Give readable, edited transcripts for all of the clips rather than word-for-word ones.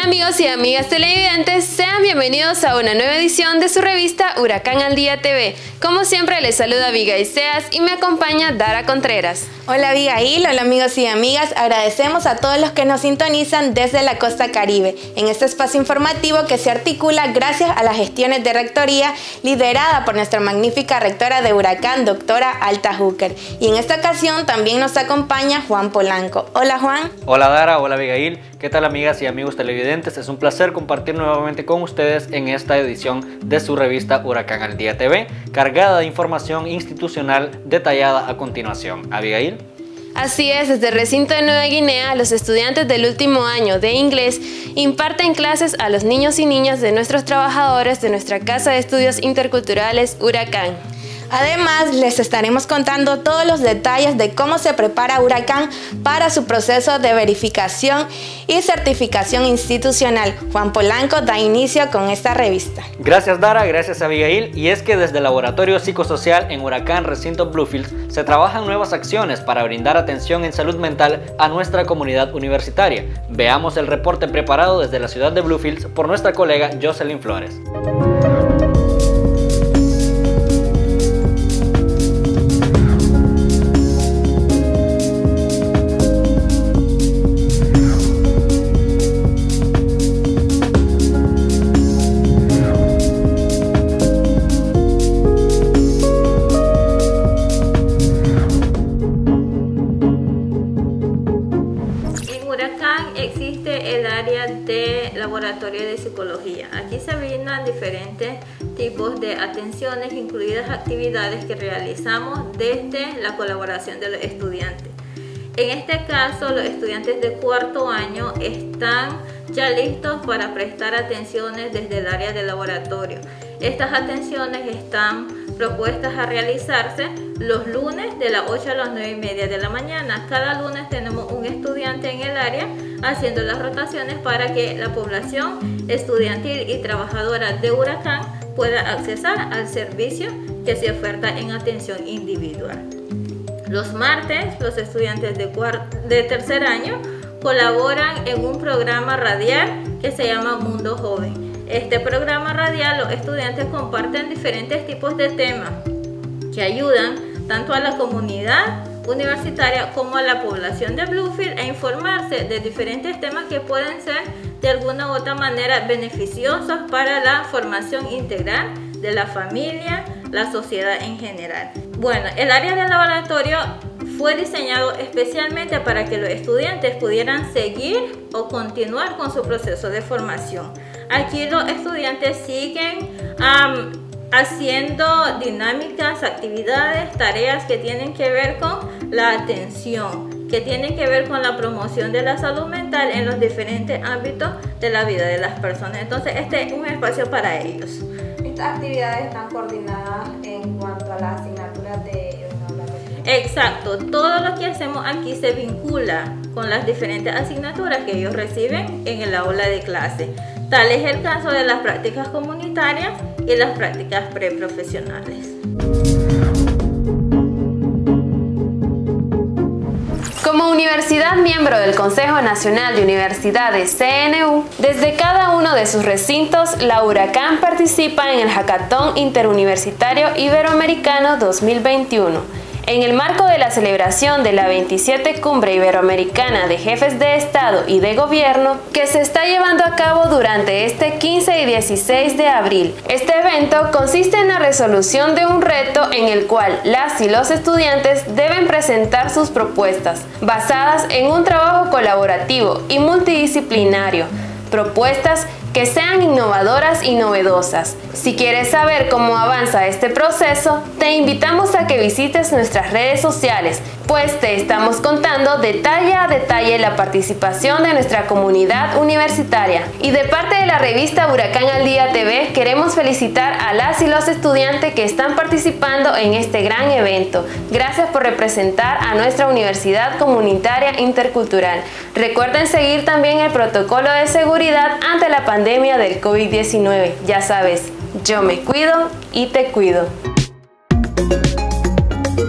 amigos y amigas televidentes, sean bienvenidos a una nueva edición de su revista Huracán al Día TV. Como siempre les saluda Abigail Seas y me acompaña Dara Contreras. Hola Abigail, hola amigos y amigas, agradecemos a todos los que nos sintonizan desde la costa caribe en este espacio informativo que se articula gracias a las gestiones de rectoría liderada por nuestra magnífica rectora de Huracán, doctora Alta Júcar. Y en esta ocasión también nos acompaña Juan Polanco. Hola Juan. Hola Dara, hola Abigail. ¿Qué tal amigas y amigos televidentes? Es un placer compartir nuevamente con ustedes en esta edición de su revista Huracán al Día TV, cargada de información institucional detallada a continuación. Abigail. Así es, desde el recinto de Nueva Guinea, los estudiantes del último año de inglés imparten clases a los niños y niñas de nuestros trabajadores de nuestra Casa de Estudios Interculturales Huracán. Además, les estaremos contando todos los detalles de cómo se prepara Huracán para su proceso de verificación y certificación institucional. Juan Polanco da inicio con esta revista. Gracias Dara, gracias Abigail. Y es que desde el Laboratorio Psicosocial en Huracán Recinto Bluefields se trabajan nuevas acciones para brindar atención en salud mental a nuestra comunidad universitaria. Veamos el reporte preparado desde la ciudad de Bluefields por nuestra colega Jocelyn Flores. Existe el área de laboratorio de psicología. Aquí se brindan diferentes tipos de atenciones, incluidas actividades que realizamos desde la colaboración de los estudiantes. En este caso, los estudiantes de cuarto año están ya listos para prestar atenciones desde el área de laboratorio. Estas atenciones están propuestas a realizarse los lunes de las 8 a las 9:30 de la mañana. Cada lunes tenemos un estudiante en el área haciendo las rotaciones para que la población estudiantil y trabajadora de Huracán pueda accesar al servicio que se oferta en atención individual. Los martes, los estudiantes de tercer año colaboran en un programa radial que se llama Mundo Joven. Este programa radial, los estudiantes comparten diferentes tipos de temas que ayudan tanto a la comunidad universitaria como a la población de Bluefields a informarse de diferentes temas que pueden ser de alguna u otra manera beneficiosos para la formación integral de la familia, la sociedad en general. Bueno, el área de laboratorio fue diseñado especialmente para que los estudiantes pudieran seguir o continuar con su proceso de formación. Aquí los estudiantes siguen haciendo dinámicas, actividades, tareas que tienen que ver con la atención, que tienen que ver con la promoción de la salud mental en los diferentes ámbitos de la vida de las personas. Entonces, este es un espacio para ellos. Estas actividades están coordinadas en cuanto a las asignaturas de laboratorio. Exacto, todo lo que hacemos aquí se vincula con las diferentes asignaturas que ellos reciben en el aula de clase. Tal es el caso de las prácticas comunitarias y las prácticas preprofesionales. Como universidad miembro del Consejo Nacional de Universidades CNU, desde cada uno de sus recintos, la Huracán participa en el Hackathon Interuniversitario Iberoamericano 2021. En el marco de la celebración de la 27 Cumbre Iberoamericana de Jefes de Estado y de Gobierno, que se está llevando a cabo durante este 15 y 16 de abril. Este evento consiste en la resolución de un reto en el cual las y los estudiantes deben presentar sus propuestas, basadas en un trabajo colaborativo y multidisciplinario. Propuestas que sean innovadoras y novedosas. Si quieres saber cómo avanza este proceso, te invitamos a que visites nuestras redes sociales, pues te estamos contando detalle a detalle la participación de nuestra comunidad universitaria. Y de parte de la revista Huracán al Día TV, queremos felicitar a las y los estudiantes que están participando en este gran evento. Gracias por representar a nuestra Universidad Comunitaria Intercultural. Recuerden seguir también el protocolo de seguridad ante la pandemia del COVID-19. Ya sabes, yo me cuido y te cuido.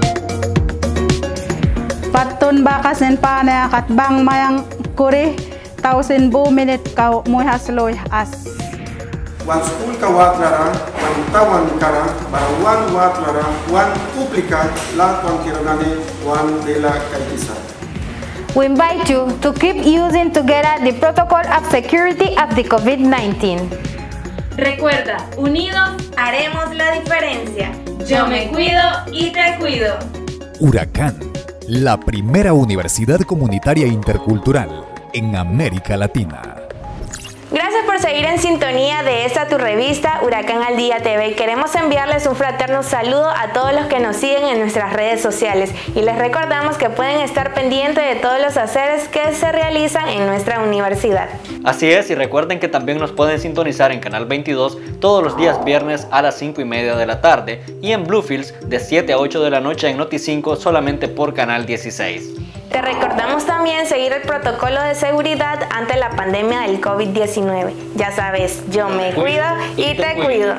Patun bakas en pane akat bang mayang kuri 1000 minute kau moi hasloy as. Wan school ka watlara, wan tawan kara, para wan watlara, wan publica, la wan kiragane, wan de la kaitisa. We invite you to keep using together the protocol of security of the COVID-19. Recuerda, unidos Haremos la diferencia. yo me cuido y te cuido. Huracán, la primera universidad comunitaria intercultural en América Latina. Gracias por seguir en sintonía de esta tu revista Huracán al Día TV. Queremos enviarles un fraterno saludo a todos los que nos siguen en nuestras redes sociales y les recordamos que pueden estar pendientes de todos los haceres que se realizan en nuestra universidad. Así es, y recuerden que también nos pueden sintonizar en Canal 22 todos los días viernes a las 5:30 de la tarde y en Bluefields de 7 a 8 de la noche en Noti5 solamente por Canal 16. Te recordamos también seguir el protocolo de seguridad ante la pandemia del COVID-19. Ya sabes, yo me cuido y te cuido.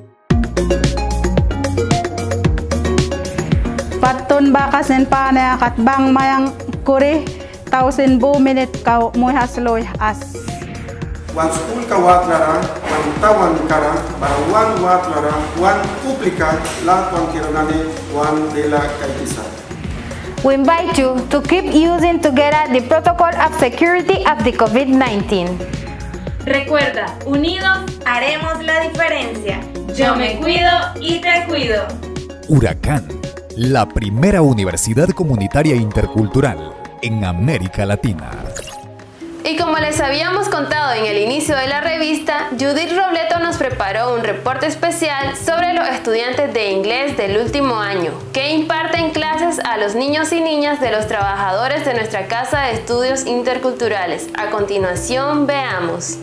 Patun bakas en pane akat bang mayang kuri 1000 minute kau moi hasloy as. Wan school ka watlara, wan tawan kara, para wan watlara, wan publica, la wan kiragane, wan de la kaitisa. We invite you to keep using together the protocol of security of the COVID-19. Recuerda, unidos Haremos la diferencia. yo me cuido y te cuido. Huracán, la primera universidad comunitaria intercultural en América Latina. Y como les habíamos contado en el inicio de la revista, Judith Robleto nos preparó un reporte especial sobre los estudiantes de inglés del último año, que imparten clases a los niños y niñas de los trabajadores de nuestra Casa de Estudios Interculturales. A continuación, veamos.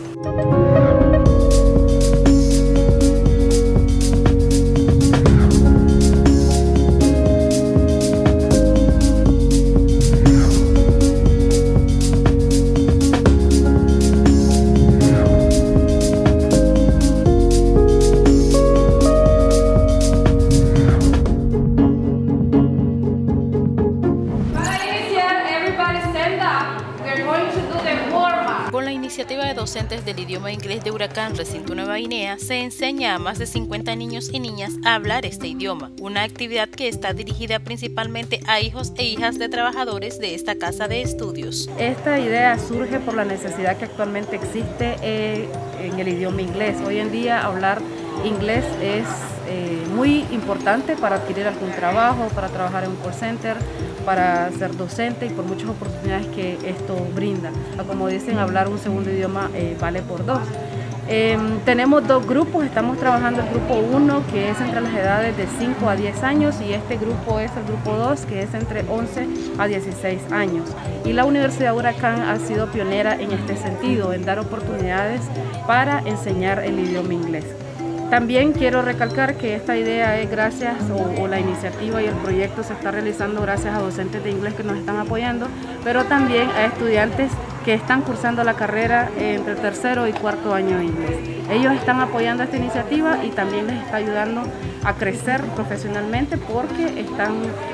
Con la iniciativa de docentes del idioma inglés de Huracán, Recinto Nueva Guinea, se enseña a más de 50 niños y niñas a hablar este idioma, una actividad que está dirigida principalmente a hijos e hijas de trabajadores de esta casa de estudios. Esta idea surge por la necesidad que actualmente existe en el idioma inglés. Hoy en día hablar inglés es muy importante para adquirir algún trabajo, para trabajar en un call center, para ser docente y por muchas oportunidades que esto brinda. Como dicen, hablar un segundo idioma vale por dos. Tenemos dos grupos, estamos trabajando el grupo 1 que es entre las edades de 5 a 10 años y este grupo es el grupo 2 que es entre 11 a 16 años. Y la Universidad Huracán ha sido pionera en este sentido, en dar oportunidades para enseñar el idioma inglés. También quiero recalcar que esta idea es gracias, o la iniciativa y el proyecto se está realizando gracias a docentes de inglés que nos están apoyando, pero también a estudiantes que están cursando la carrera entre tercero y cuarto año de inglés. Ellos están apoyando esta iniciativa y también les está ayudando a crecer profesionalmente porque están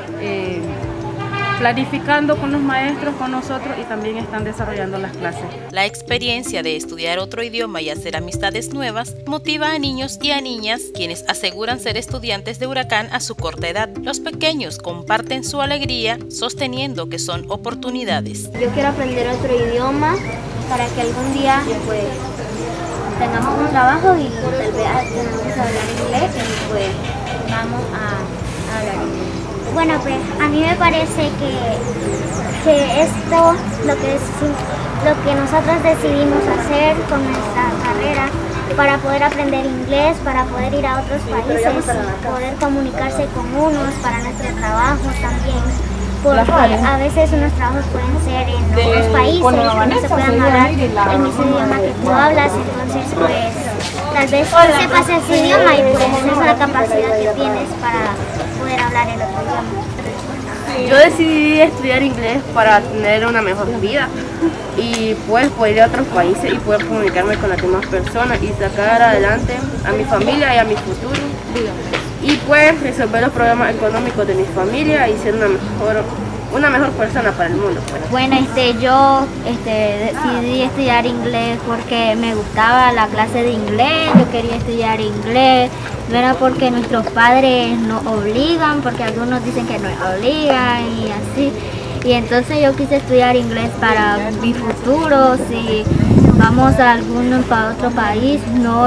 planificando con los maestros, con nosotros y también están desarrollando las clases. La experiencia de estudiar otro idioma y hacer amistades nuevas motiva a niños y a niñas quienes aseguran ser estudiantes de Huracán a su corta edad. Los pequeños comparten su alegría sosteniendo que son oportunidades. Yo quiero aprender otro idioma para que algún día pues tengamos un trabajo y tal vez tengamos que hablar inglés y pues vamos a hablar inglés. Bueno, pues a mí me parece que esto, lo que nosotros decidimos hacer con nuestra carrera para poder aprender inglés, para poder ir a otros países, poder comunicarse con unos, para nuestro trabajo también. Porque a veces unos trabajos pueden ser en otros países, que no se puedan hablar el mismo idioma que tú hablas, entonces pues tal vez sepas ese idioma y pues es la capacidad que tienes para poder hablar el otro idioma. Yo decidí estudiar inglés para tener una mejor vida y pues poder ir a otros países y poder comunicarme con las demás personas y sacar adelante a mi familia y a mi futuro y pues resolver los problemas económicos de mi familia y ser una mejor una mejor persona para el mundo. Pues. Bueno, yo decidí estudiar inglés porque me gustaba la clase de inglés, yo quería estudiar inglés, no era porque nuestros padres nos obligan, porque algunos dicen que nos obligan y así. Y entonces yo quise estudiar inglés para mi futuro, si vamos para otro país, no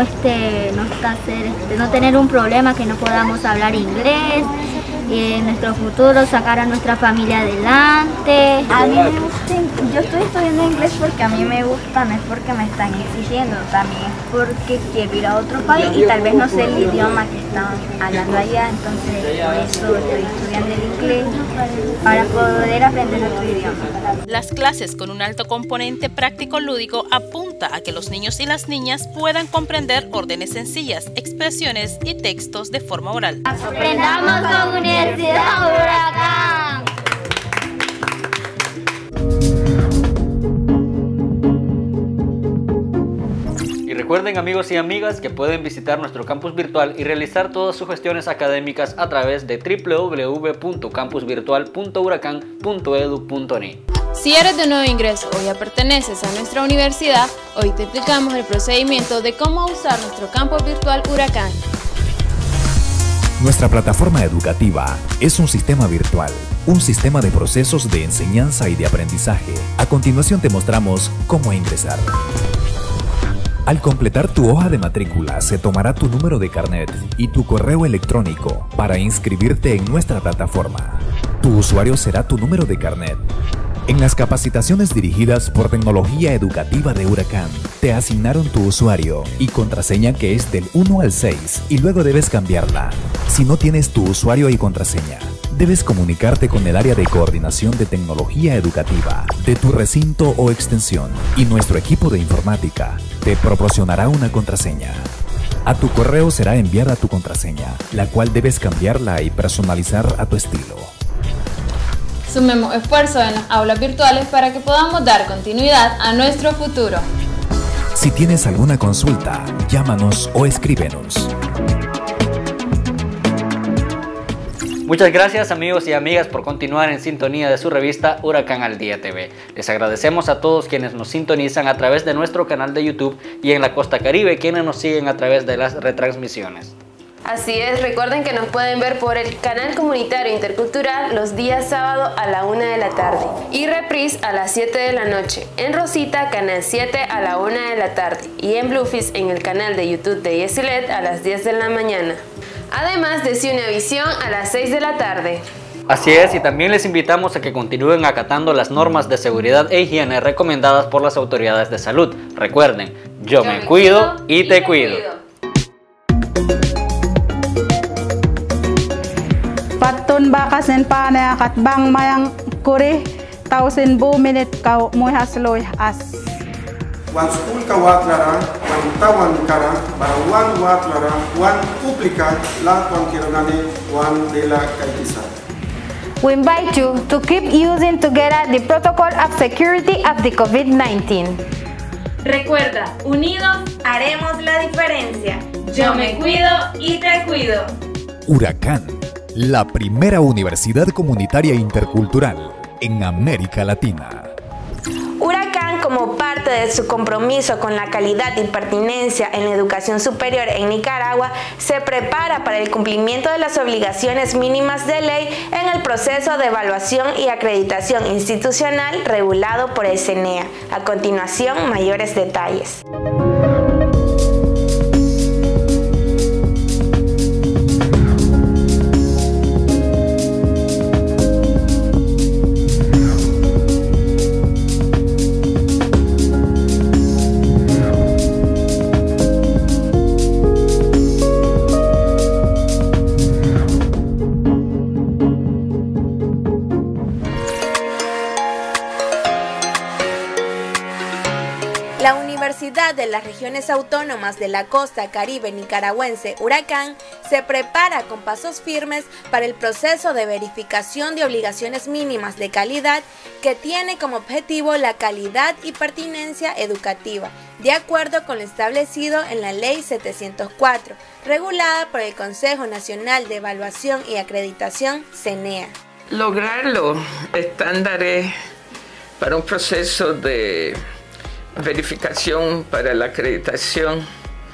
tener un problema que no podamos hablar inglés, y en nuestro futuro sacar a nuestra familia adelante. A mí me gusta, yo estoy estudiando inglés porque a mí me gusta, no es porque me están exigiendo, también es porque quiero ir a otro país y tal vez no sé el idioma que están hablando allá, entonces por eso estoy estudiando el inglés para poder aprender otro idioma. Las clases con un alto componente práctico-lúdico apunta a que los niños y las niñas puedan comprender órdenes sencillas, expresiones y textos de forma oral. Aprendamos con Universidad Huracán. Y recuerden, amigos y amigas, que pueden visitar nuestro campus virtual y realizar todas sus gestiones académicas a través de www.campusvirtual.huracan.edu.ne. Si eres de nuevo ingreso o ya perteneces a nuestra universidad, hoy te explicamos el procedimiento de cómo usar nuestro campus virtual Huracán. Nuestra plataforma educativa es un sistema virtual, un sistema de procesos de enseñanza y de aprendizaje. A continuación te mostramos cómo ingresar. Al completar tu hoja de matrícula, se tomará tu número de carnet y tu correo electrónico para inscribirte en nuestra plataforma. Tu usuario será tu número de carnet. En las capacitaciones dirigidas por Tecnología Educativa de Huracán, te asignaron tu usuario y contraseña que es del 1 al 6 y luego debes cambiarla. Si no tienes tu usuario y contraseña, debes comunicarte con el área de coordinación de tecnología educativa de tu recinto o extensión y nuestro equipo de informática te proporcionará una contraseña. A tu correo será enviada tu contraseña, la cual debes cambiarla y personalizar a tu estilo. Sumemos esfuerzos en las aulas virtuales para que podamos dar continuidad a nuestro futuro. Si tienes alguna consulta, llámanos o escríbenos. Muchas gracias, amigos y amigas, por continuar en sintonía de su revista Huracán al Día TV. Les agradecemos a todos quienes nos sintonizan a través de nuestro canal de YouTube y en la Costa Caribe quienes nos siguen a través de las retransmisiones. Así es, recuerden que nos pueden ver por el canal comunitario intercultural los días sábado a la 1 de la tarde y reprise a las 7 de la noche. En Rosita, canal 7 a la 1 de la tarde y en Bluefish en el canal de YouTube de Yesilet a las 10 de la mañana. Además de Ciunevisión a las 6 de la tarde. Así es, y también les invitamos a que continúen acatando las normas de seguridad e higiene recomendadas por las autoridades de salud. Recuerden, yo me cuido y te cuido. Patun bakasen pana kat bang mayang kuri tausen bu minit kau muy hasloy as. Wan school ka watlara, wan tawan kara, para wan watlara, wan publica la wan kirogane, wan de la kaitisa. We invite you to keep using together the protocol of security of the COVID-19. Recuerda, unidos haremos la diferencia. Yo me cuido y te cuido. Huracán, la primera universidad comunitaria intercultural en América Latina. Huracán, como parte de su compromiso con la calidad y pertinencia en la educación superior en Nicaragua, se prepara para el cumplimiento de las obligaciones mínimas de ley en el proceso de evaluación y acreditación institucional regulado por el CNEA. A continuación, mayores detalles. La Universidad de las Regiones Autónomas de la Costa Caribe Nicaragüense, Huracán, se prepara con pasos firmes para el proceso de verificación de obligaciones mínimas de calidad que tiene como objetivo la calidad y pertinencia educativa, de acuerdo con lo establecido en la Ley 704, regulada por el Consejo Nacional de Evaluación y Acreditación, CNEA. Lograr los estándares para un proceso de verificación para la acreditación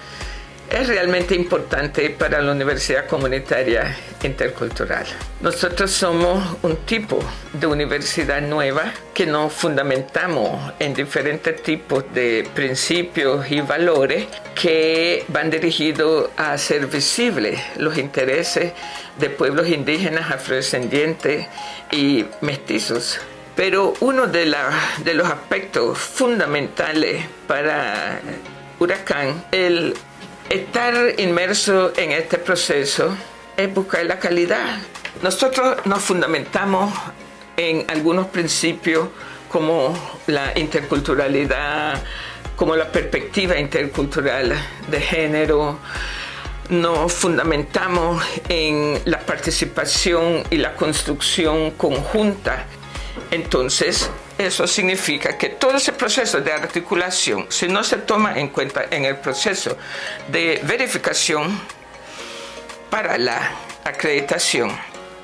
es realmente importante para la Universidad Comunitaria Intercultural. Nosotros somos un tipo de universidad nueva que nos fundamentamos en diferentes tipos de principios y valores que van dirigidos a hacer visibles los intereses de pueblos indígenas, afrodescendientes y mestizos. Pero uno de los aspectos fundamentales para Huracán, el estar inmerso en este proceso, es buscar la calidad. Nosotros nos fundamentamos en algunos principios como la interculturalidad, como la perspectiva intercultural de género. Nos fundamentamos en la participación y la construcción conjunta. Entonces, eso significa que todo ese proceso de articulación, si no se toma en cuenta en el proceso de verificación para la acreditación,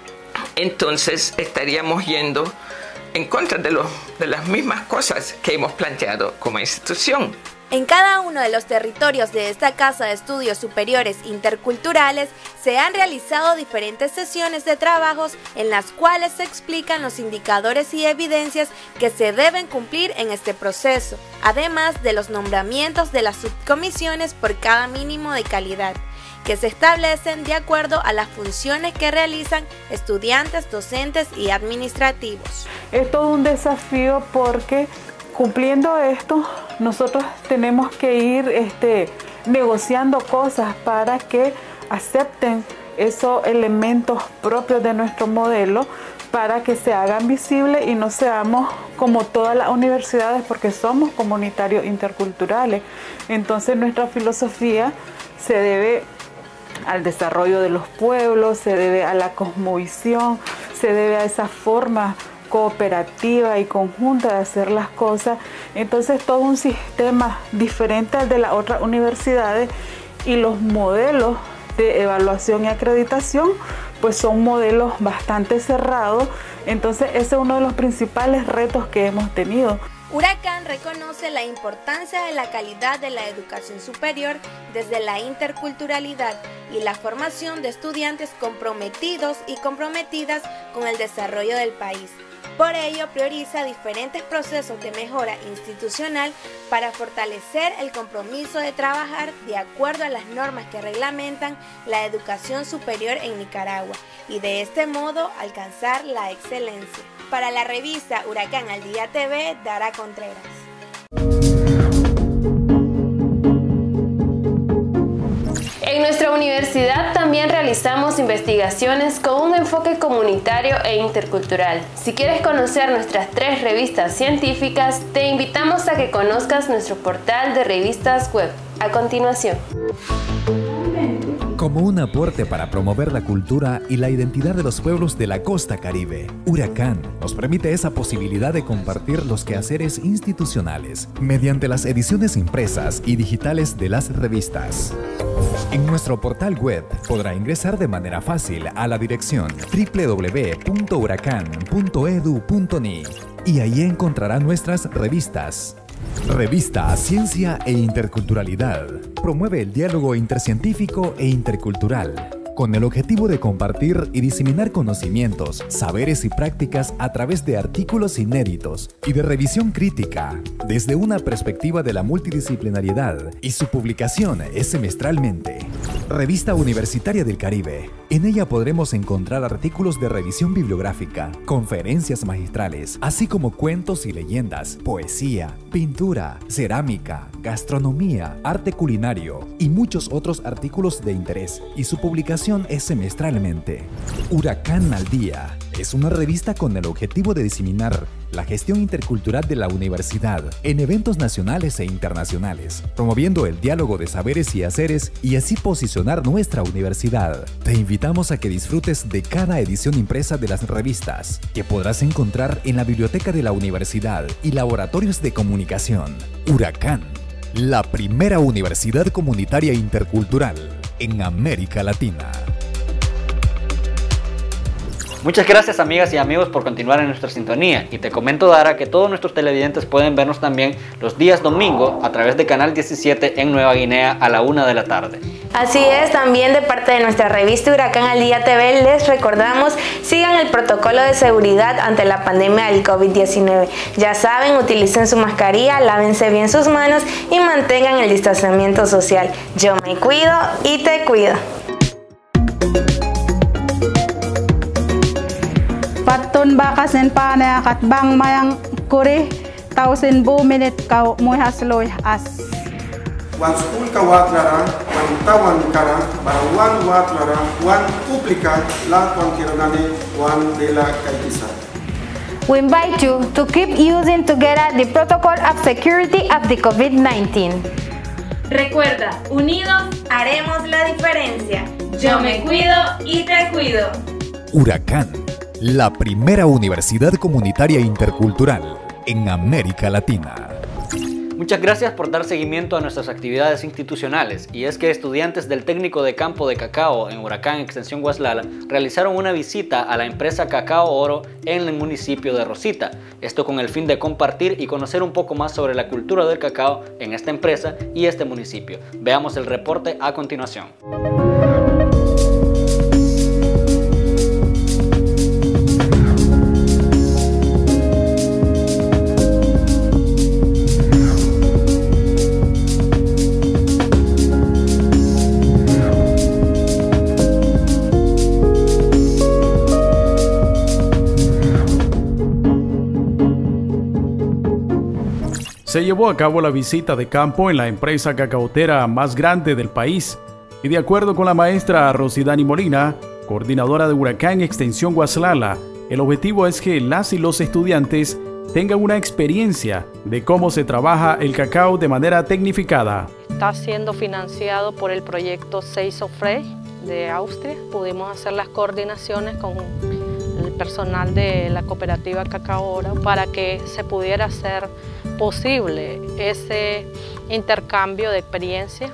entonces estaríamos yendo en contra de las mismas cosas que hemos planteado como institución. En cada uno de los territorios de esta Casa de Estudios Superiores Interculturales se han realizado diferentes sesiones de trabajos en las cuales se explican los indicadores y evidencias que se deben cumplir en este proceso, además de los nombramientos de las subcomisiones por cada mínimo de calidad, que se establecen de acuerdo a las funciones que realizan estudiantes, docentes y administrativos. Es todo un desafío porque cumpliendo esto, nosotros tenemos que ir negociando cosas para que acepten esos elementos propios de nuestro modelo para que se hagan visibles y no seamos como todas las universidades, porque somos comunitarios interculturales. Entonces nuestra filosofía se debe al desarrollo de los pueblos, se debe a la cosmovisión, se debe a esa forma cooperativa y conjunta de hacer las cosas. Entonces todo un sistema diferente al de las otras universidades, y los modelos de evaluación y acreditación pues son modelos bastante cerrados. Entonces ese es uno de los principales retos que hemos tenido. Huracán reconoce la importancia de la calidad de la educación superior desde la interculturalidad y la formación de estudiantes comprometidos y comprometidas con el desarrollo del país. Por ello, prioriza diferentes procesos de mejora institucional para fortalecer el compromiso de trabajar de acuerdo a las normas que reglamentan la educación superior en Nicaragua y de este modo alcanzar la excelencia. Para la revista Huracán al Día TV, Dara Contreras. En nuestra universidad también realizamos investigaciones con un enfoque comunitario e intercultural. Si quieres conocer nuestras 3 revistas científicas, te invitamos a que conozcas nuestro portal de revistas web. A continuación. Como un aporte para promover la cultura y la identidad de los pueblos de la costa caribe, Huracán nos permite esa posibilidad de compartir los quehaceres institucionales mediante las ediciones impresas y digitales de las revistas. En nuestro portal web podrá ingresar de manera fácil a la dirección www.huracan.edu.ni y ahí encontrará nuestras revistas. Revista Ciencia e Interculturalidad promueve el diálogo intercientífico e intercultural con el objetivo de compartir y diseminar conocimientos, saberes y prácticas a través de artículos inéditos y de revisión crítica desde una perspectiva de la multidisciplinariedad, y su publicación es semestralmente. Revista Universitaria del Caribe. En ella podremos encontrar artículos de revisión bibliográfica, conferencias magistrales, así como cuentos y leyendas, poesía, pintura, cerámica, gastronomía, arte culinario y muchos otros artículos de interés, y su publicación es semestralmente. Huracán al Día es una revista con el objetivo de diseminar la gestión intercultural de la universidad en eventos nacionales e internacionales, promoviendo el diálogo de saberes y haceres y así posicionar nuestra universidad. Te invitamos a que disfrutes de cada edición impresa de las revistas, que podrás encontrar en la biblioteca de la universidad y laboratorios de comunicación. Huracán, la primera universidad comunitaria intercultural en América Latina. Muchas gracias, amigas y amigos, por continuar en nuestra sintonía, y te comento, Dara, que todos nuestros televidentes pueden vernos también los días domingo a través de Canal 17 en Nueva Guinea a la 1 de la tarde. Así es, también de parte de nuestra revista Huracán al Día TV les recordamos, sigan el protocolo de seguridad ante la pandemia del COVID-19. Ya saben, utilicen su mascarilla, lávense bien sus manos y mantengan el distanciamiento social. Yo me cuido y te cuido. Patun bakas en pana kat bang mayang kuri tausin bu minit kau muy hasloy as. Wan school ka watlara, wan tawan kara, bara wan watlara, wan publica la wan kiranane, wan de la kaitisa. We invite you to keep using together the protocol of security of the COVID-19. Recuerda, unidos haremos la diferencia. Yo me cuido y te cuido. Huracán, la primera universidad comunitaria intercultural en América Latina. Muchas gracias por dar seguimiento a nuestras actividades institucionales, y es que estudiantes del técnico de campo de cacao en Huracán Extensión Guaslala realizaron una visita a la empresa Cacao Oro en el municipio de Rosita, esto con el fin de compartir y conocer un poco más sobre la cultura del cacao en esta empresa y este municipio. Veamos el reporte a continuación. Se llevó a cabo la visita de campo en la empresa cacaotera más grande del país, y de acuerdo con la maestra Rosidani Molina, coordinadora de Huracán Extensión Guaslala, el objetivo es que las y los estudiantes tengan una experiencia de cómo se trabaja el cacao de manera tecnificada. Está siendo financiado por el proyecto Seisofrei de Austria. Pudimos hacer las coordinaciones con el personal de la cooperativa Cacao Oro para que se pudiera hacer posible ese intercambio de experiencia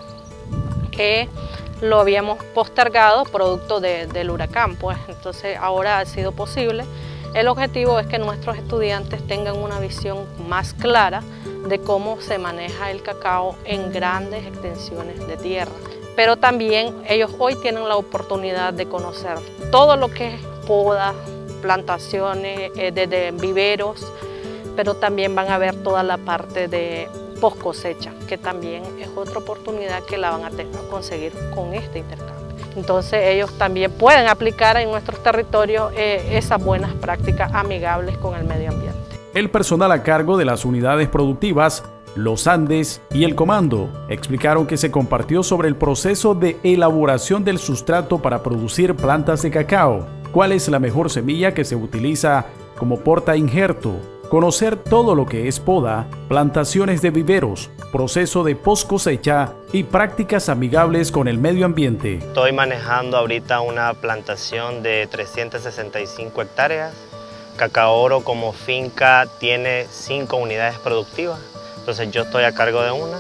que lo habíamos postergado producto del huracán, pues entonces ahora ha sido posible. El objetivo es que nuestros estudiantes tengan una visión más clara de cómo se maneja el cacao en grandes extensiones de tierra, pero también ellos hoy tienen la oportunidad de conocer todo lo que es poda, plantaciones, desde viveros, pero también van a ver toda la parte de post cosecha, que también es otra oportunidad que la van a conseguir con este intercambio. Entonces ellos también pueden aplicar en nuestros territorios esas buenas prácticas amigables con el medio ambiente. El personal a cargo de las unidades productivas, los Andes y el Comando explicaron que se compartió sobre el proceso de elaboración del sustrato para producir plantas de cacao, cuál es la mejor semilla que se utiliza como porta injerto, conocer todo lo que es poda, plantaciones de viveros, proceso de post cosecha y prácticas amigables con el medio ambiente. Estoy manejando ahorita una plantación de 365 hectáreas. Cacao Oro como finca tiene 5 unidades productivas, entonces yo estoy a cargo de una.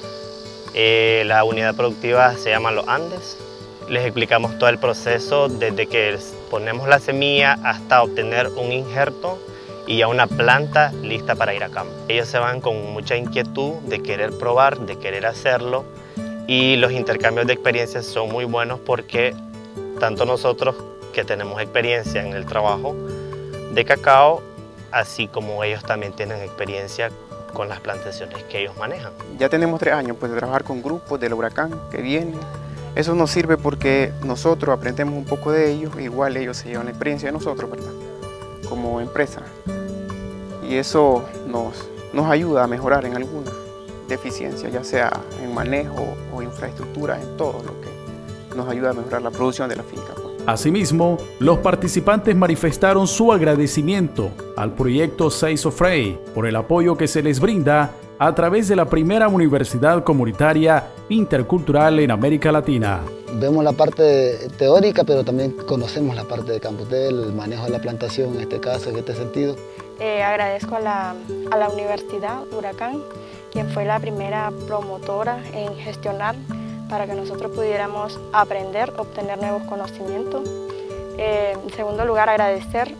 La unidad productiva se llama Los Andes. Les explicamos todo el proceso desde que ponemos la semilla hasta obtener un injerto y ya una planta lista para ir a campo. Ellos se van con mucha inquietud de querer probar, de querer hacerlo, y los intercambios de experiencias son muy buenos porque tanto nosotros que tenemos experiencia en el trabajo de cacao, así como ellos también tienen experiencia con las plantaciones que ellos manejan. Ya tenemos 3 años pues, de trabajar con grupos del huracán que vienen. Eso nos sirve porque nosotros aprendemos un poco de ellos, igual ellos se llevan la experiencia de nosotros, ¿verdad? Como empresa, y eso nos ayuda a mejorar en alguna deficiencia, ya sea en manejo o infraestructura, en todo lo que nos ayuda a mejorar la producción de la finca. Asimismo, los participantes manifestaron su agradecimiento al proyecto Seisofrei por el apoyo que se les brinda a través de la primera universidad comunitaria intercultural en América Latina. Vemos la parte teórica, pero también conocemos la parte de Campotel, el manejo de la plantación en este caso, en este sentido. Agradezco a la Universidad Huracán, quien fue la primera promotora en gestionar para que nosotros pudiéramos aprender, obtener nuevos conocimientos. En segundo lugar, agradecer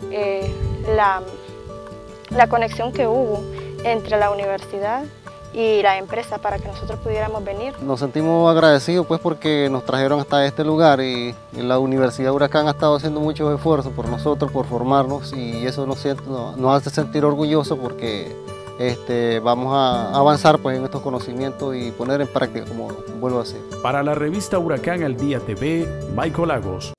la conexión que hubo entre la universidad y la empresa para que nosotros pudiéramos venir. Nos sentimos agradecidos pues porque nos trajeron hasta este lugar y la Universidad Huracán ha estado haciendo muchos esfuerzos por nosotros, por formarnos, y eso nos hace sentir orgullosos porque vamos a avanzar pues en estos conocimientos y poner en práctica, como vuelvo a decir. Para la revista Huracán al Día TV, Michael Lagos.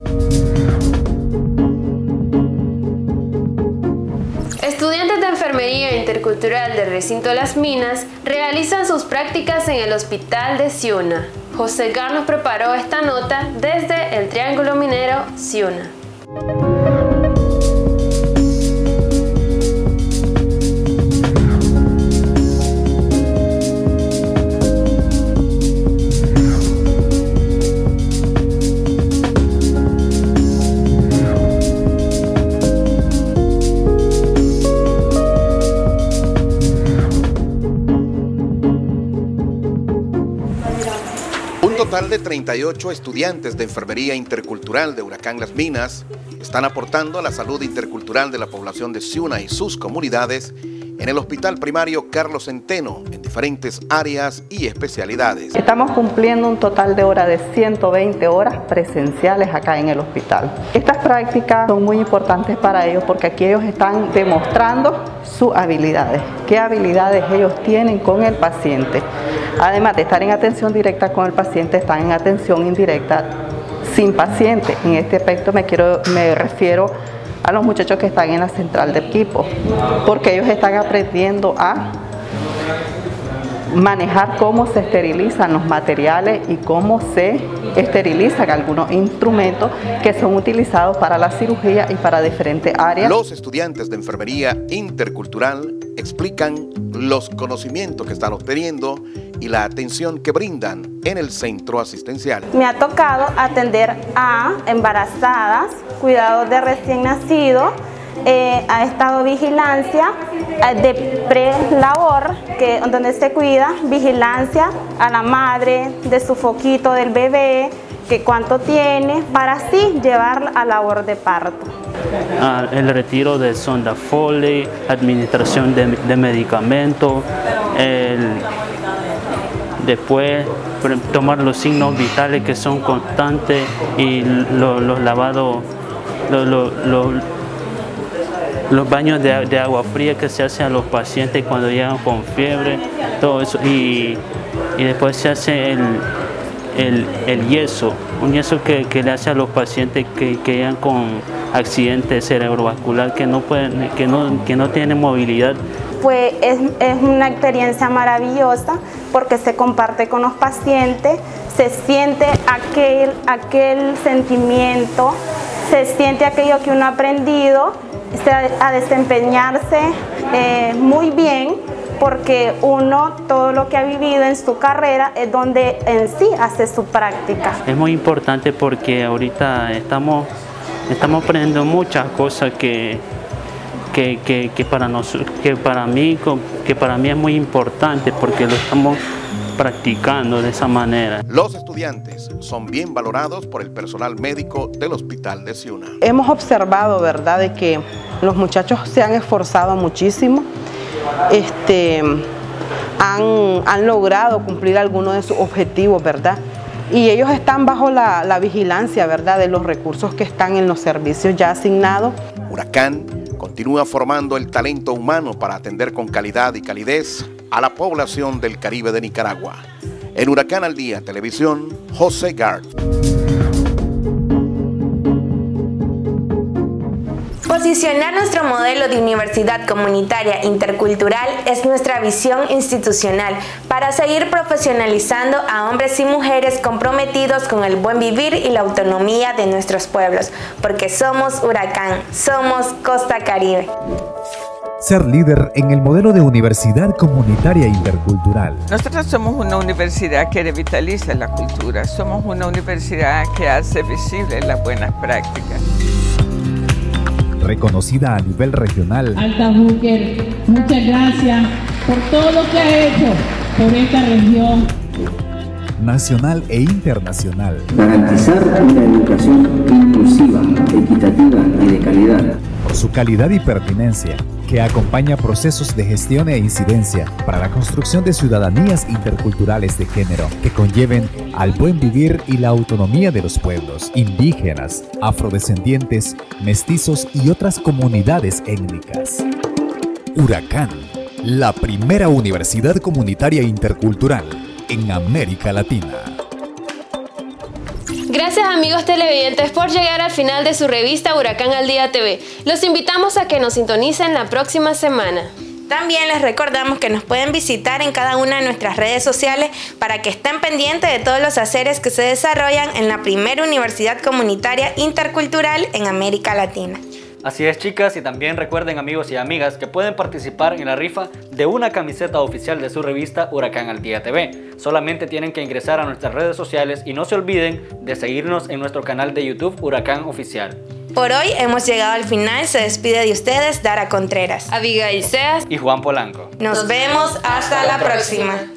Estudiantes de Enfermería Intercultural del Recinto Las Minas realizan sus prácticas en el Hospital de Ciuna. José Gar nos preparó esta nota desde el Triángulo Minero Ciuna. Un total de 38 estudiantes de Enfermería Intercultural de Huracán Las Minas están aportando a la salud intercultural de la población de Ciuna y sus comunidades en el Hospital Primario Carlos Centeno, en diferentes áreas y especialidades. Estamos cumpliendo un total de horas de 120 horas presenciales acá en el hospital. Estas prácticas son muy importantes para ellos porque aquí ellos están demostrando sus habilidades, qué habilidades ellos tienen con el paciente. Además de estar en atención directa con el paciente, están en atención indirecta sin paciente. En este aspecto me refiero a los muchachos que están en la central de equipo, porque ellos están aprendiendo a manejar cómo se esterilizan los materiales y cómo se esterilizan algunos instrumentos que son utilizados para la cirugía y para diferentes áreas. Los estudiantes de Enfermería Intercultural explican los conocimientos que están obteniendo y la atención que brindan en el centro asistencial. Me ha tocado atender a embarazadas, cuidados de recién nacido, ha estado vigilancia de pre-labor, donde se cuida, vigilancia a la madre de su foquito del bebé, que cuánto tiene, para así llevar a labor de parto. El retiro de sonda Foley, administración de medicamentos, después tomar los signos vitales que son constantes y los lavados, los baños de agua fría que se hacen a los pacientes cuando llegan con fiebre, todo eso, y después se hace el yeso, un yeso que le hace a los pacientes que llegan con accidente cerebrovascular, que no tienen movilidad. Pues es una experiencia maravillosa porque se comparte con los pacientes, se siente aquel sentimiento, se siente aquello que uno ha aprendido a desempeñarse muy bien, porque uno todo lo que ha vivido en su carrera es donde en sí hace su práctica. Es muy importante porque ahorita estamos aprendiendo muchas cosas que para mí es muy importante porque lo estamos practicando de esa manera. Los estudiantes son bien valorados por el personal médico del Hospital de Ciuna. Hemos observado, ¿verdad?, de que los muchachos se han esforzado muchísimo, han logrado cumplir algunos de sus objetivos, ¿verdad? Y ellos están bajo la vigilancia, ¿verdad?, de los recursos que están en los servicios ya asignados. Huracán continúa formando el talento humano para atender con calidad y calidez a la población del Caribe de Nicaragua. En Huracán al Día Televisión, José Gar. Posicionar nuestro modelo de universidad comunitaria intercultural es nuestra visión institucional para seguir profesionalizando a hombres y mujeres comprometidos con el buen vivir y la autonomía de nuestros pueblos, porque somos Huracán, somos Costa Caribe. Ser líder en el modelo de universidad comunitaria intercultural. Nosotros somos una universidad que revitaliza la cultura, somos una universidad que hace visibles las buenas prácticas. Reconocida a nivel regional. Alta Booker, muchas gracias por todo lo que ha hecho por esta región. nacional e internacional. Garantizar una educación inclusiva, equitativa y de calidad. Por su calidad y pertinencia, que acompaña procesos de gestión e incidencia para la construcción de ciudadanías interculturales de género que conlleven al buen vivir y la autonomía de los pueblos indígenas, afrodescendientes, mestizos y otras comunidades étnicas. Huracán, la primera universidad comunitaria intercultural en América Latina. Gracias amigos televidentes por llegar al final de su revista Huracán al Día TV. Los invitamos a que nos sintonicen la próxima semana. También les recordamos que nos pueden visitar en cada una de nuestras redes sociales para que estén pendientes de todos los haceres que se desarrollan en la primera universidad comunitaria intercultural en América Latina. Así es, chicas, y también recuerden, amigos y amigas, que pueden participar en la rifa de una camiseta oficial de su revista Huracán al Día TV. Solamente tienen que ingresar a nuestras redes sociales y no se olviden de seguirnos en nuestro canal de YouTube Huracán Oficial. Por hoy hemos llegado al final. Se despide de ustedes Dara Contreras, Abigail Seas y Juan Polanco. Nos vemos hasta la próxima.